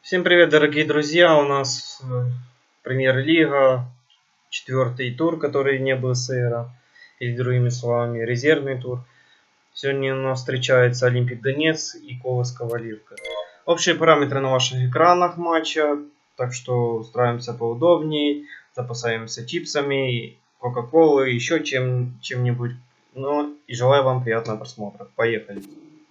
Всем привет, дорогие друзья! У нас премьер-лига, 4-й тур, который не был сыра, или другими словами, резервный тур. Сегодня у нас встречается Олимпик Донецк и Колос Коваливка. Общие параметры на ваших экранах матча, так что устраиваемся поудобнее, запасаемся чипсами, кока-колой, еще чем-нибудь. Ну и желаю вам приятного просмотра. Поехали!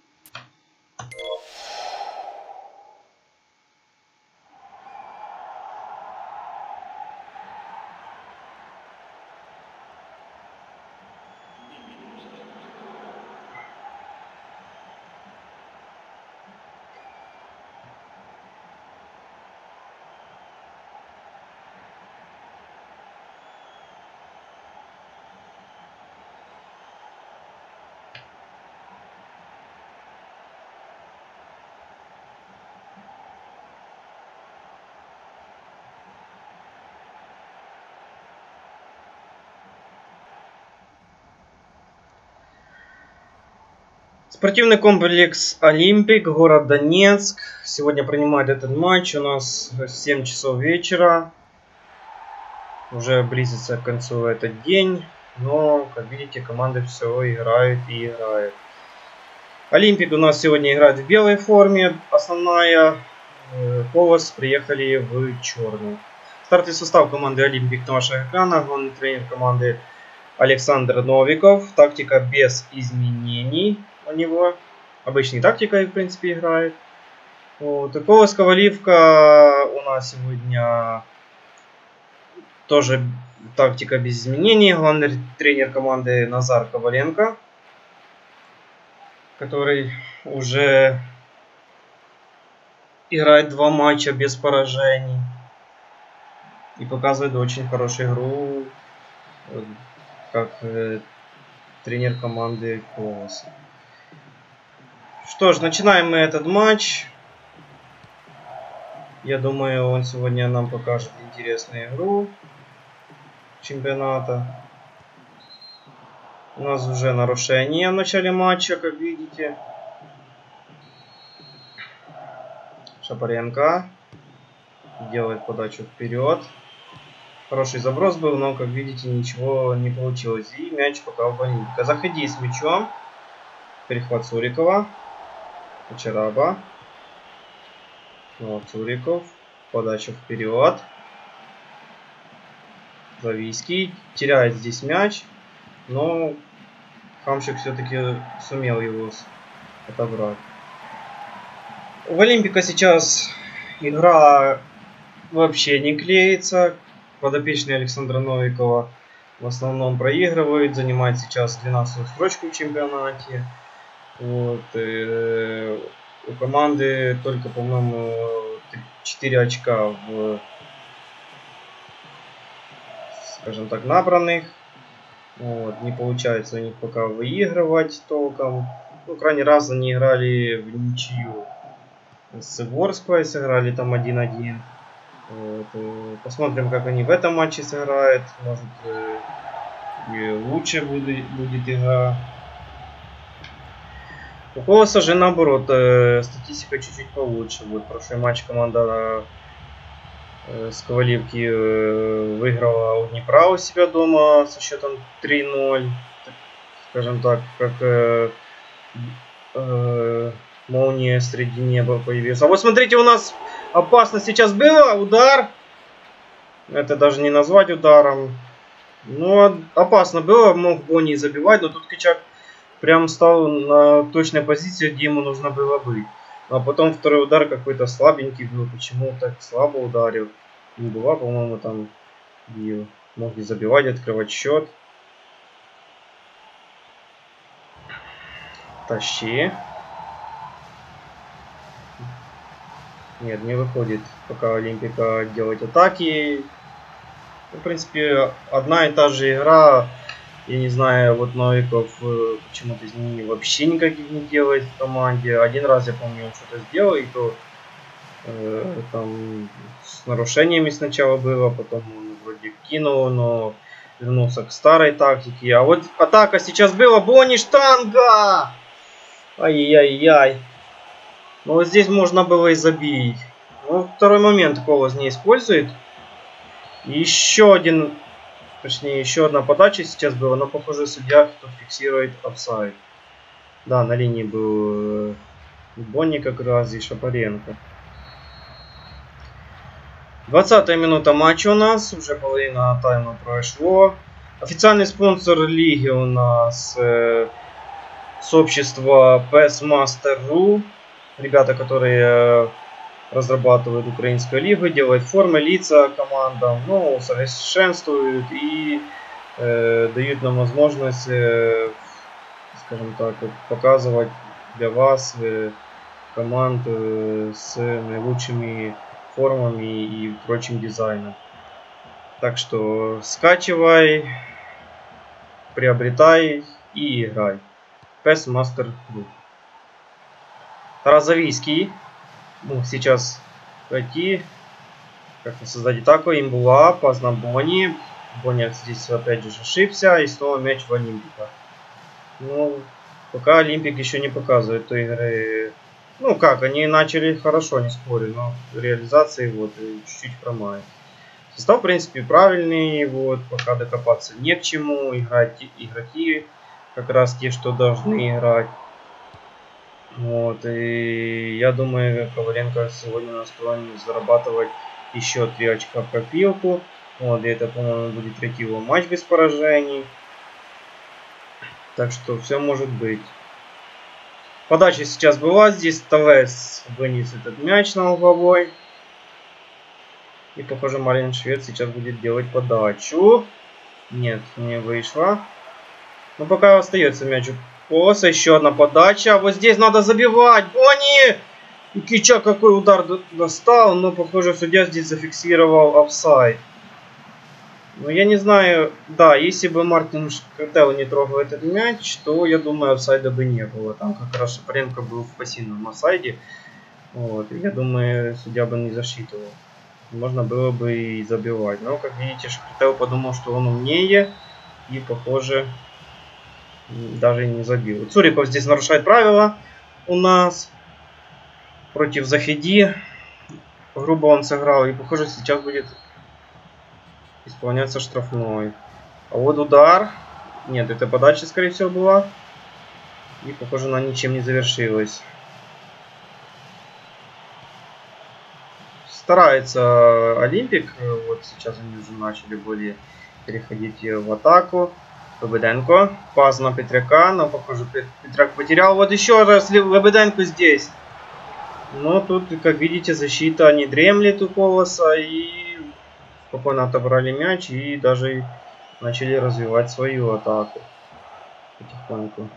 Спортивный комплекс Олимпик, город Донецк. Сегодня принимает этот матч. У нас 7 часов вечера. Уже близится к концу этот день. Но, как видите, команды все играют и играют. Олимпик у нас сегодня играет в белой форме. Основная. Колос приехали в черную. Стартовый состав команды Олимпик на ваших экранах. Главный тренер команды Александр Новиков. Тактика без изменений. У него обычной тактикой, в принципе, играет. Вот. И Колос Коваливка у нас сегодня тоже тактика без изменений. Главный тренер команды Назар Коваленко, который уже играет 2 матча без поражений и показывает очень хорошую игру как тренер команды Колоса. Что ж, начинаем мы этот матч. Я думаю, он сегодня нам покажет интересную игру чемпионата. У нас уже нарушение в начале матча, как видите. Шапаренко делает подачу вперед. Хороший заброс был, но, как видите, ничего не получилось. И мяч пока в Олимпика. Заходи с мячом. Перехват Сурикова. Чараба. Вот Цуриков. Подача вперед. Завийский. Теряет здесь мяч. Но Хамшик все-таки сумел его отобрать. У Олимпика сейчас игра вообще не клеится. Подопечные Александра Новикова в основном проигрывают. Занимает сейчас 12-ю строчку в чемпионате. Вот, у команды только, по-моему, 4 очка в, скажем так, набранных. Вот, не получается у них пока выигрывать толком. Ну, крайний раз они играли в ничью с Ворской, сыграли там 1-1. Вот, посмотрим, как они в этом матче сыграют. Может, и лучше будет игра. У Колоса же наоборот, статистика чуть-чуть получше. Вот прошлый матч команда с Коваливки выиграла у Днепра у себя дома со счетом 3-0. Скажем так, как молния среди неба появилась. А вот смотрите, у нас опасно сейчас было. Удар. Это даже не назвать ударом. Но опасно было. Мог Бони забивать, но тут Кичак прям стал на точной позиции, где ему нужно было быть. А потом второй удар какой-то слабенький был. Почему так слабо ударил? Не была, по-моему, там бил. Мог и забивать, открывать счет. Тащи. Нет, не выходит пока Олимпика делать атаки. В принципе, одна и та же игра. Я не знаю, вот Новиков почему-то изменений вообще никаких не делает в команде. Один раз я помню, он что-то сделал, и то там с нарушениями сначала было, потом он вроде кинул, но вернулся к старой тактике. А вот атака сейчас была, Бони, штанга! Ай-яй-яй. Ну вот здесь можно было и забить. Ну, второй момент Колос не использует. Еще один, точнее, еще одна подача сейчас была, но, похоже, судья фиксирует офсайд. Да, на линии был Бонни как раз и Шапаренко. 20-я минута матча у нас, уже половина тайма прошло. Официальный спонсор лиги у нас сообщество PSMaster.ru. Ребята, которые разрабатывают украинскую лигу, делают формы, лица командам, ну, совершенствуют и дают нам возможность, скажем так, показывать для вас команд с наилучшими формами и прочим дизайном. Так что скачивай, приобретай и играй. PSMaster.ru. Разовийский. Ну, сейчас пройти, как-то создать атаку. Имбула, пас на Бонни. Бонни здесь опять же ошибся. И снова мяч в Олимпика. Ну, пока Олимпик еще не показывает той игры. Ну как, они начали хорошо, не спорю, но реализации вот чуть-чуть хромает. Состав, в принципе, правильный, вот, пока докопаться не к чему. Играть игроки как раз те, что должны играть. Вот, и я думаю, Коваленко сегодня настроен зарабатывать еще 3 очка в копилку. Вот, и это, по-моему, будет третий его матч без поражений. Так что все может быть. Подача сейчас была. Здесь Тавес вынес этот мяч на угловой. И, похоже, Марин Швед сейчас будет делать подачу. Нет, не вышло. Но пока остается мяч у Колоса. Еще одна подача. Вот здесь надо забивать. Бонни! И Кича какой удар достал. Но, похоже, судья здесь зафиксировал офсайд. Ну, я не знаю. Да, если бы Мартин Шкартел не трогал этот мяч, то, я думаю, офсайда бы не было. Там как раз Шапаренко был в пассивном офсайде. Вот. И я думаю, судья бы не засчитывал. Можно было бы и забивать. Но, как видите, Шкартел подумал, что он умнее. И, похоже, даже не забил. Цуриков здесь нарушает правила у нас. Против Захиди. Грубо он сыграл. И, похоже, сейчас будет исполняться штрафной. А вот удар. Нет, это подача, скорее всего, была. И, похоже, она ничем не завершилась. Старается Олимпик. Вот сейчас они уже начали более переходить в атаку. Лебеденко. Пас на Петряка. Но, похоже, Петряк потерял. Вот еще раз Лебеденко здесь. Но тут, как видите, защита не дремлет у Колоса. И спокойно отобрали мяч. И даже начали развивать свою атаку. Потихоньку.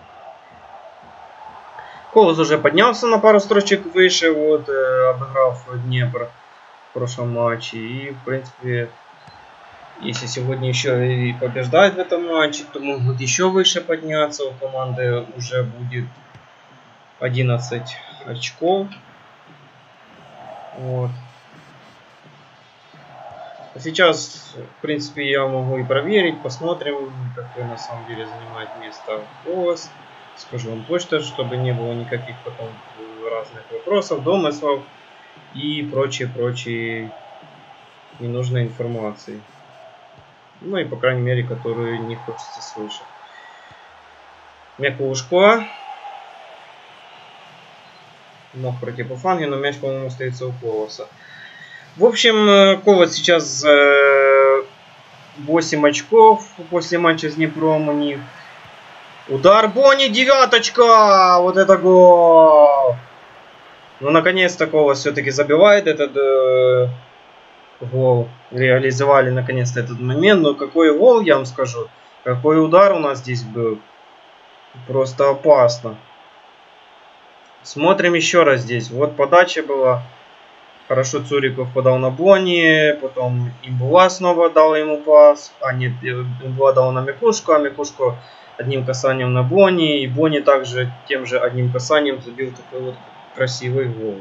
Колос уже поднялся на пару строчек выше. Вот, обыграв Днепр в прошлом матче. И, в принципе, если сегодня еще и побеждает в этом матче, то могут еще выше подняться. У команды уже будет 11 очков. Вот. Сейчас, в принципе, я могу и проверить. Посмотрим, какое на самом деле занимает место Колос. Скажу вам почту, чтобы не было никаких потом разных вопросов, домыслов и прочей ненужной информации. Ну и, по крайней мере, которую не хочется слышать. Мякушко. Мог пройти по фланге, но мяч, по-моему, остается у Колоса. В общем, Колос сейчас 8 очков после матча с Днепром у них. Удар Бонни, девяточка! Вот это гол! Ну, наконец-то Колос все-таки забивает этот гол. Реализовали наконец-то этот момент. Но какой гол, я вам скажу. Какой удар у нас здесь был. Просто опасно. Смотрим еще раз здесь. Вот подача была. Хорошо Цуриков подал на Бонни. Потом Имбула снова дал ему пас. А нет, Имбула дал на Мякушку. А Мякушку одним касанием на Бонни. И Бонни также тем же одним касанием забил такой вот красивый гол.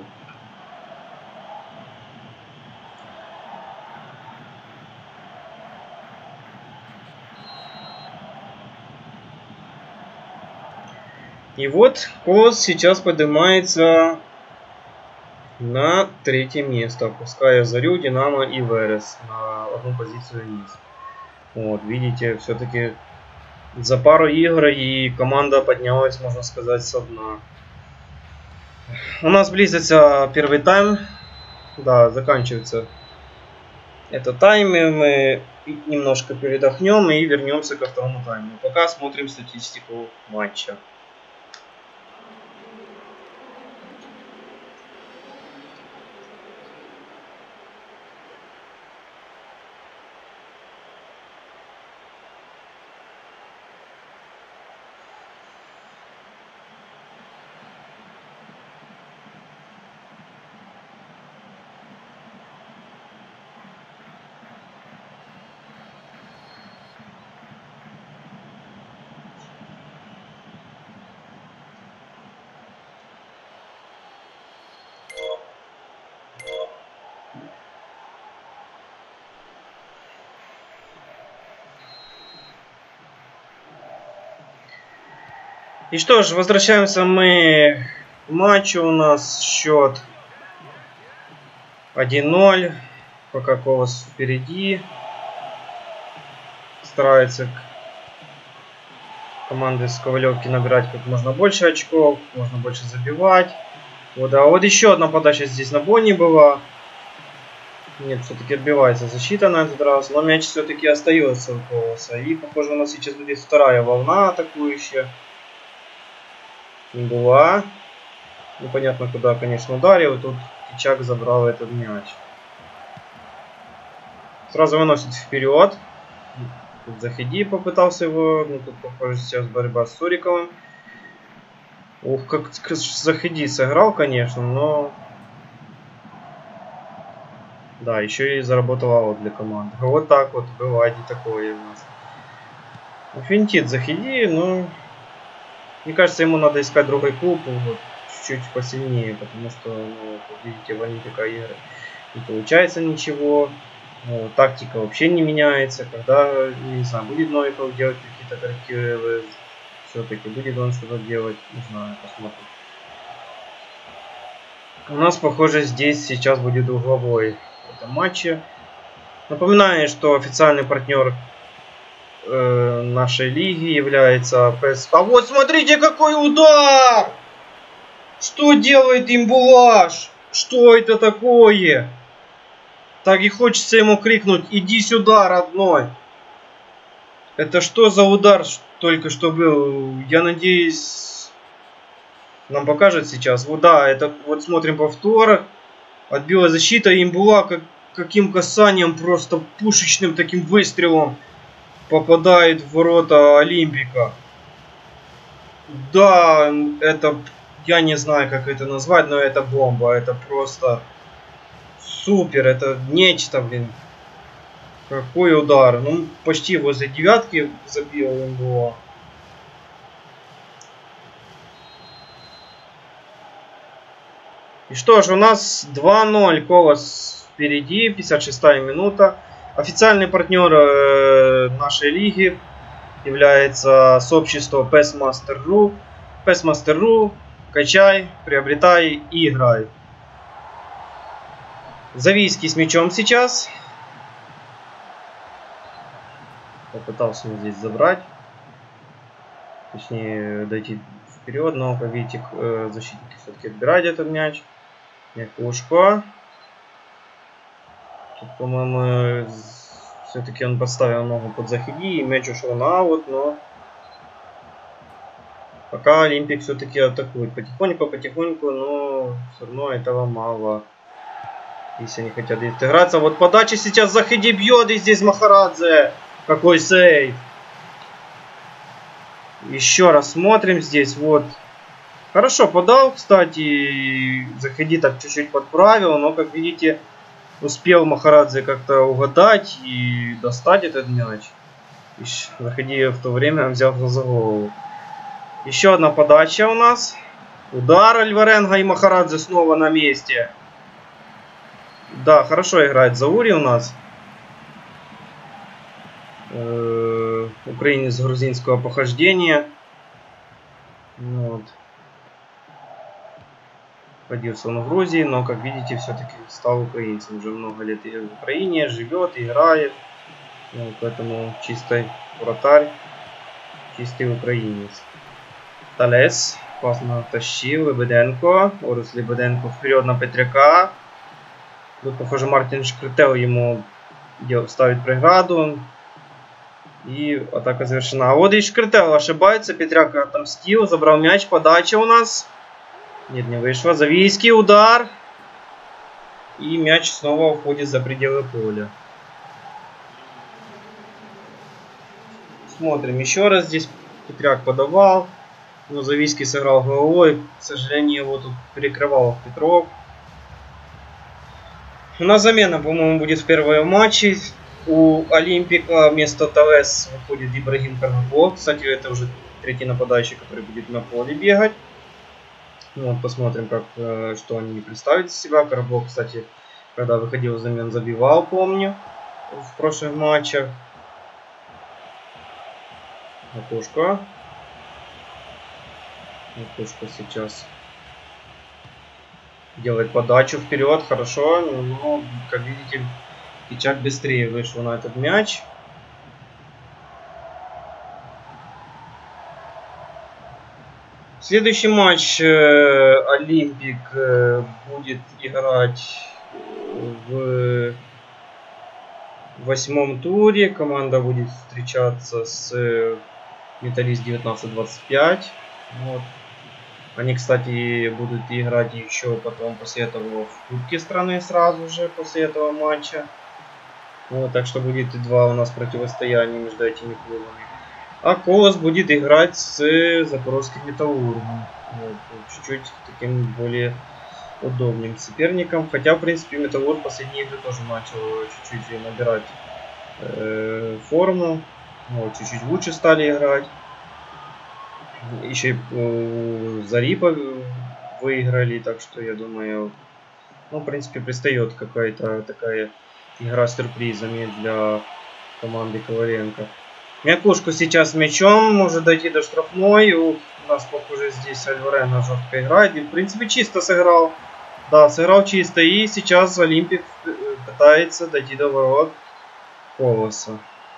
И вот Колос сейчас поднимается на третье место, опуская Зарю, Динамо и Верес на одну позицию вниз. Вот, видите, все-таки за пару игр и команда поднялась, можно сказать, со дна. У нас близится первый тайм. Да, заканчивается этот тайм, и мы немножко передохнем и вернемся ко второму тайму. Пока смотрим статистику матча. И что ж, возвращаемся мы к матчу. У нас счет 1-0. Пока Колос впереди. Старается команда из Ковалевки набирать как можно больше очков, можно больше забивать. Вот, а вот еще одна подача здесь на Бонни была. Нет, все-таки отбивается защита на этот раз. Но мяч все-таки остается у Колоса. И, похоже, у нас сейчас будет вторая волна атакующая. Была. Непонятно куда, конечно, ударил. Тут Кичак забрал этот мяч. Сразу выносит вперед. Тут Захиди попытался его. Ну, тут, похоже, сейчас борьба с Суриковым. Ух, как Захиди сыграл, конечно, но... Да, еще и заработал аут для команды. Вот так вот, бывает и такое у нас. Финтит Захиди, но... Мне кажется, ему надо искать другой клуб, вот, чуть-чуть посильнее, потому что, ну, видите, в Олимпика игры не получается ничего. Вот, тактика вообще не меняется. Когда, не знаю, будет Новиков делать какие-то коррективы, все-таки будет он что-то делать, не знаю, посмотрим. У нас, похоже, здесь сейчас будет угловой в этом матче. Напоминаю, что официальный партнер нашей лиги является ПСК. А вот смотрите, какой удар! Что делает Имбулаш? Что это такое? Так и хочется ему крикнуть: иди сюда, родной. Это что за удар только что был? Я надеюсь, нам покажут сейчас. Вот да, это вот смотрим повтор. Отбила защита, Имбула каким касанием, просто пушечным таким выстрелом попадает в ворота Олимпика. Да, это... Я не знаю, как это назвать, но это бомба. Это просто супер. Это нечто, блин. Какой удар. Ну, почти возле девятки забил Имбула. И что ж, у нас 2-0. Колос впереди. 56-я минута. Официальный партнер нашей лиги является сообщество PESMaster.ru. PESMaster.ru. Качай, приобретай и играй. Завийский с мячом сейчас. Попытался он здесь забрать. Точнее, дойти вперед. Но, как видите, защитники все-таки отбирают этот мяч. Мякушко. Тут, по-моему, все-таки он подставил ногу под Захиди. И мяч ушел на аут, но... Пока Олимпик все-таки атакует потихоньку, но все равно этого мало. Если они хотят интеграться. Вот подача сейчас Захиди бьет, и здесь Махарадзе. Какой сейв. Еще раз смотрим здесь. Вот. Хорошо подал, кстати. Захиди так чуть-чуть подправил, но, как видите, успел Махарадзе как-то угадать и достать этот мяч. Захиди в то время взял за голову. Еще одна подача у нас. Удар Альваренго, и Махарадзе снова на месте. Да, хорошо играет Заури у нас. Украинец грузинского похождения. Вот. Родился он в Грузии, но, как видите, все-таки стал украинцем. Уже много лет в Украине, живет, играет. Вот, поэтому чистый вратарь, чистый украинец. Талес классно тащил. Лебеденко. Орес Лебеденко вперед на Петряка. Тут, похоже, Мартин Шкртел ему ставит преграду. И атака завершена. А вот и Шкртел ошибается. Петряк отомстил. Забрал мяч. Подача у нас. Нет, не вышло. Завийский удар. И мяч снова уходит за пределы поля. Смотрим еще раз. Здесь Петряк подавал. Но Завийский сыграл головой. К сожалению, его тут перекрывал Петров. У нас замена, по-моему, будет в первом матче. У Олимпика вместо Талес выходит Ибрагим Каргапов. Кстати, это уже третий нападающий, который будет на поле бегать. Вот, посмотрим, что они представят из себя. Каргапов, кстати, когда выходил в замен, забивал, помню, в прошлых матчах. Окошко. Окошко сейчас делает подачу вперед, хорошо. Но, как видите, Кичак быстрее вышел на этот мяч. Следующий матч Олимпик будет играть в 8-м туре. Команда будет встречаться с Металлист 1925. Вот. Они, кстати, будут играть еще потом после этого в Кубке страны сразу же после этого матча. Вот, так что будет два у нас противостояния между этими клубами. А Колос будет играть с Запорожским Металлургом. Вот, чуть-чуть таким более удобным соперником. Хотя, в принципе, Металлург в последние игры тоже начал чуть-чуть набирать форму. Вот, чуть-чуть лучше стали играть. Еще и Зарипа выиграли, так что я думаю, ну, в принципе, предстает какая-то такая игра с сюрпризами для команды Коваленко. Мякушку сейчас с мячом, может дойти до штрафной. У нас, похоже, здесь Альварена жестко играет. И, в принципе, чисто сыграл. Да, сыграл чисто. И сейчас Олимпик пытается дойти до ворот Колоса.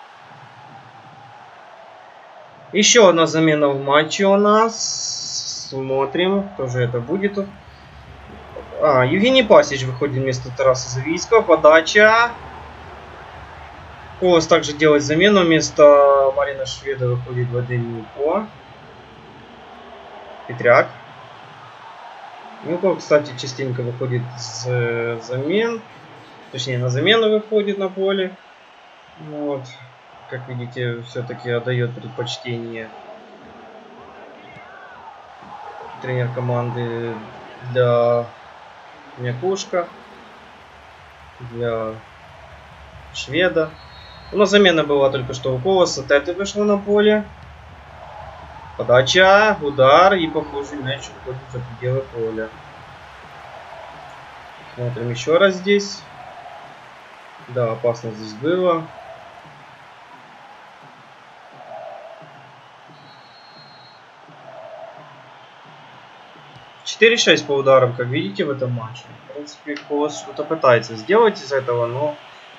Еще одна замена в матче у нас. Смотрим, кто же это будет. Евгений Пасич выходит вместо Тараса Завийского. Подача. Колос также делает замену. Вместо Марина Шведа выходит Вадим Милко. Петряк. Милко, кстати, частенько выходит с замен. Точнее, на замену выходит на поле. Вот. Как видите, все-таки отдает предпочтение тренер команды для Мякушка, для Шведа. У нас замена была только что у Колоса. Теты вышла на поле. Подача, удар и, похоже, мяч уходит за пределы поля. Смотрим еще раз здесь. Да, опасно здесь было. 4-6 по ударам, как видите, в этом матче. В принципе, Колос что-то пытается сделать из этого, но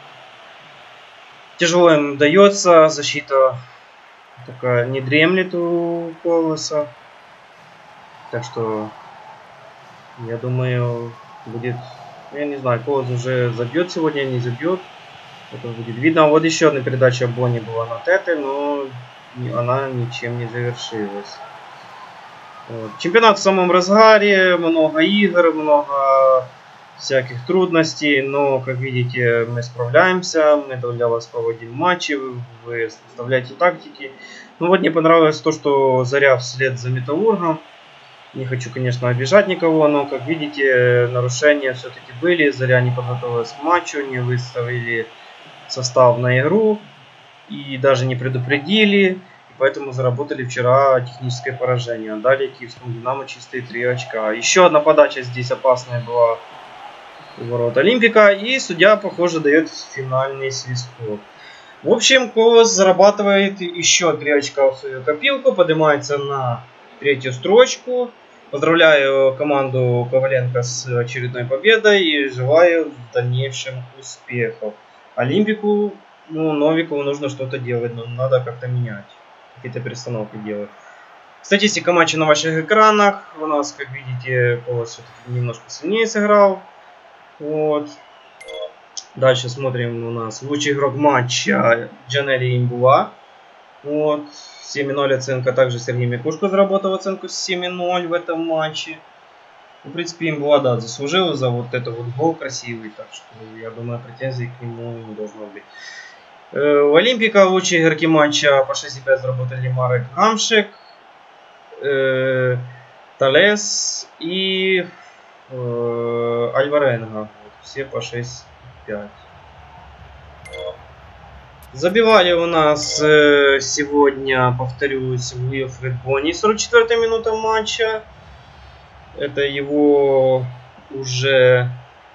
тяжело им дается. Защита такая не дремлет у Колоса. Так что, я думаю, будет... Я не знаю, Колос уже забьет сегодня, не забьет. Это будет видно. Вот еще одна передача Бонни была на Теты, но она ничем не завершилась. Вот. Чемпионат в самом разгаре, много игр, много всяких трудностей, но, как видите, мы справляемся, мы для вас проводим матчи, вы составляете тактики. Ну вот мне понравилось то, что Заря вслед за Металлургом. Не хочу, конечно, обижать никого, но, как видите, нарушения все-таки были. Заря не подготовилась к матчу, не выставили состав на игру и даже не предупредили. Поэтому заработали вчера техническое поражение. Дали Киевскому Динамо чистые 3 очка. Еще одна подача здесь опасная была у ворот Олимпика. И судья, похоже, дает финальный свисток. В общем, Колос зарабатывает еще 3 очка в свою копилку. Поднимается на 3-ю строчку. Поздравляю команду Коваленко с очередной победой и желаю в дальнейшем успехов. Олимпику, ну, Новикову нужно что-то делать, но надо как-то менять, какие-то перестановки делать. Статистика матча на ваших экранах. У нас, как видите, Колос все-таки немножко сильнее сыграл. Вот. Дальше смотрим, у нас лучший игрок матча Джанели Имбуа. Вот. 7-0 оценка. Также Сергей Микушко заработал оценку 7-0 в этом матче. В принципе, Имбуа, да, заслужил за вот это вот гол красивый. Так что, я думаю, претензий к нему не должно быть. У Олимпика лучшие игроки матча по 6,5 заработали Марек Гамшек, Талес и Альваренго. Вот, все по 6,5. Забивали у нас сегодня, повторюсь, Уилфред Бонни, 44-я минута матча. Это его уже,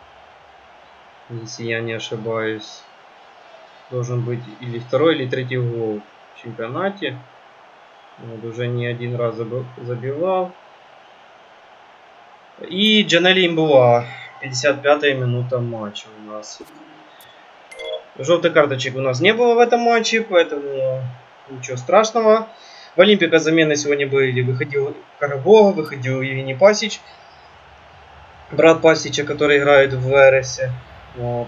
если я не ошибаюсь, должен быть или второй, или третий гол в чемпионате. Вот, уже не один раз забивал. И Джанели Имбуа, 55-я минута матча у нас. Желтых карточек у нас не было в этом матче, поэтому ничего страшного. В Олимпика замены сегодня были. Выходил Карабога, выходил Евгений Пасич. Брат Пасича, который играет в Вересе. Вот.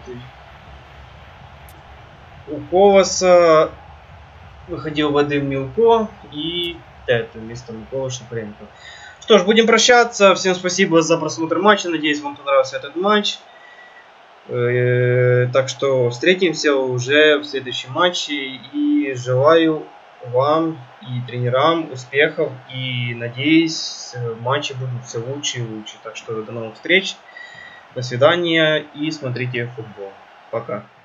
У Колоса выходил Вадим Милко и Тету вместо Микола Шапренко. Что ж, будем прощаться. Всем спасибо за просмотр матча. Надеюсь, вам понравился этот матч. Так что встретимся уже в следующем матче. И желаю вам и тренерам успехов. И надеюсь, матчи будут все лучше и лучше. Так что до новых встреч. До свидания и смотрите футбол. Пока.